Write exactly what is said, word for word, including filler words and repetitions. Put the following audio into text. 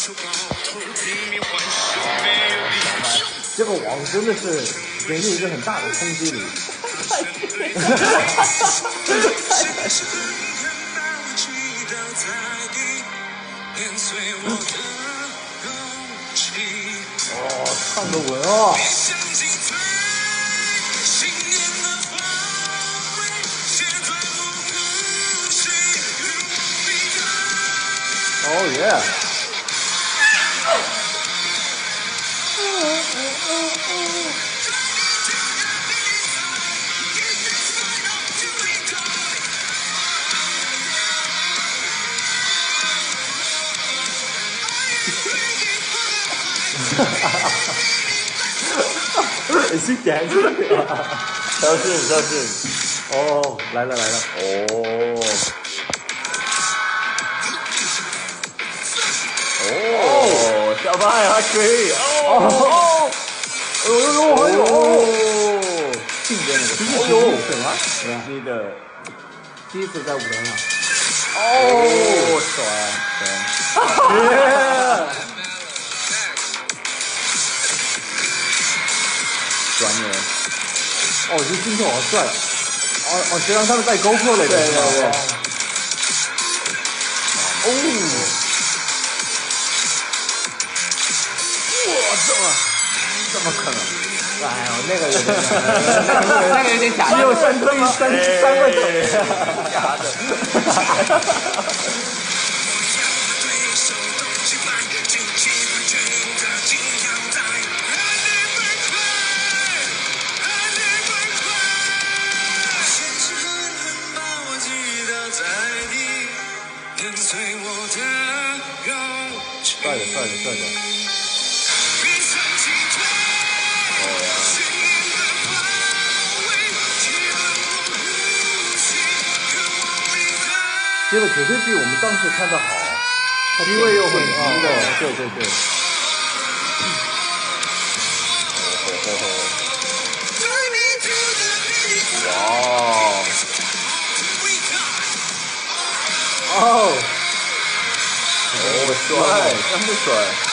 这个网真的是给你一个很大的冲击力。哦，唱得稳哦。哦耶！是点子啊！小心小心！哦，来了来了！哦。哦，小白还可以哦！哦呦呦！进边那个，哦呦，什么？你的第一次在五连了。哦，爽！耶！专业。哦，这镜头好帅！哦哦，谁让他们带 GoPro 了？对对对。哦。我操！怎么可能？哎呦，那个有点假，那个有点假，只有三分三三个头，假的。帅的帅的帅的。这个绝对比我们当时看的好，机位又很低的，对对对。哇！哦！哦，帅，真的帅。